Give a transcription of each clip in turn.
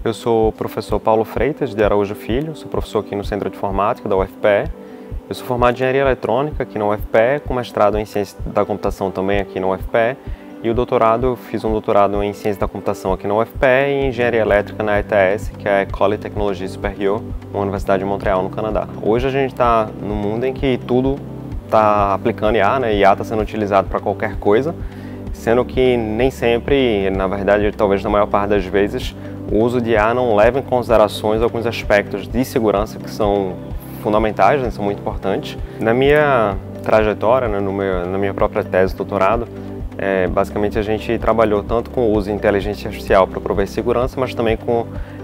Eu sou o professor Paulo Freitas de Araújo Filho, sou professor aqui no Centro de Informática da UFPE. Eu sou formado em Engenharia Eletrônica aqui na UFPE, com mestrado em Ciência da Computação também aqui na UFPE. E o doutorado, eu fiz um doutorado em Ciência da Computação aqui na UFPE e em Engenharia Elétrica na ETS, que é a École Technologie Supérieure, uma universidade de Montreal, no Canadá. Hoje a gente está num mundo em que tudo está aplicando IA, né? IA está sendo utilizado para qualquer coisa, sendo que nem sempre, na verdade, talvez na maior parte das vezes, o uso de IA não leva em considerações alguns aspectos de segurança que são fundamentais, né? São muito importantes. Na minha trajetória, né? Na minha própria tese de doutorado, basicamente a gente trabalhou tanto com o uso de inteligência artificial para prover segurança, mas também com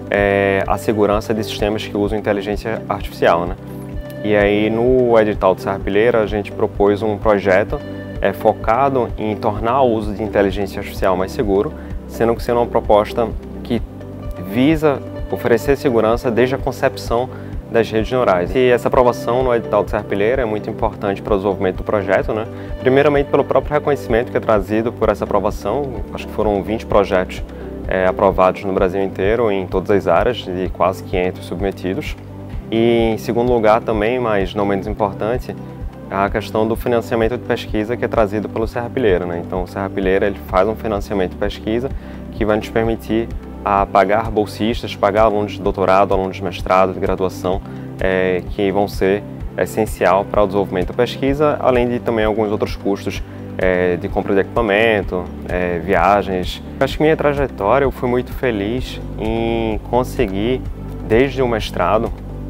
a segurança de sistemas que usam inteligência artificial, né? E aí no edital de Serrapilheira a gente propôs um projeto focado em tornar o uso de inteligência artificial mais seguro, sendo uma proposta que visa oferecer segurança desde a concepção das redes neurais. E essa aprovação no edital de Serrapilheira é muito importante para o desenvolvimento do projeto, né? Primeiramente pelo próprio reconhecimento que é trazido por essa aprovação, acho que foram 20 projetos aprovados no Brasil inteiro, em todas as áreas, de quase 500 submetidos. E em segundo lugar também, mas não menos importante, a questão do financiamento de pesquisa que é trazido pelo Serrapilheira, né? Então o Serrapilheira ele faz um financiamento de pesquisa que vai nos permitir pagar bolsistas, pagar alunos de doutorado, alunos de mestrado, de graduação, que vão ser essencial para o desenvolvimento da pesquisa, além de também alguns outros custos de compra de equipamento, viagens. Acho que minha trajetória, eu fui muito feliz em conseguir, desde o mestrado,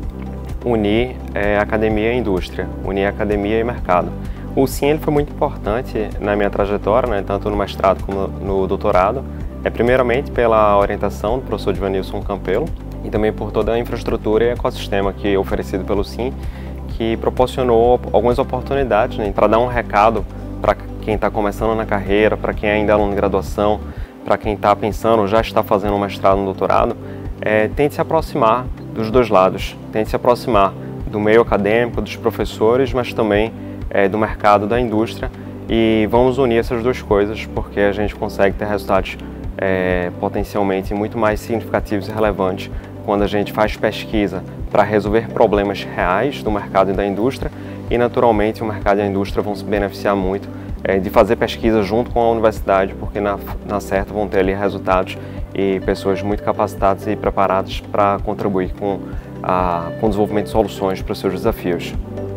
unir academia e indústria, unir academia e mercado. O SIM ele foi muito importante na minha trajetória, né, tanto no mestrado como no doutorado, primeiramente pela orientação do professor Divanilson Campelo e também por toda a infraestrutura e ecossistema que é oferecido pelo SIM, que proporcionou algumas oportunidades, né, para dar um recado para quem está começando na carreira, para quem ainda é aluno de graduação, para quem está pensando, já está fazendo um mestrado, um doutorado, tente se aproximar dos dois lados, tente se aproximar do meio acadêmico, dos professores, mas também do mercado, da indústria, e vamos unir essas duas coisas porque a gente consegue ter resultados potencialmente muito mais significativos e relevantes quando a gente faz pesquisa para resolver problemas reais do mercado e da indústria, e naturalmente o mercado e a indústria vão se beneficiar muito de fazer pesquisa junto com a universidade, porque na certa vão ter ali resultados e pessoas muito capacitadas e preparadas para contribuir com o desenvolvimento de soluções para os seus desafios.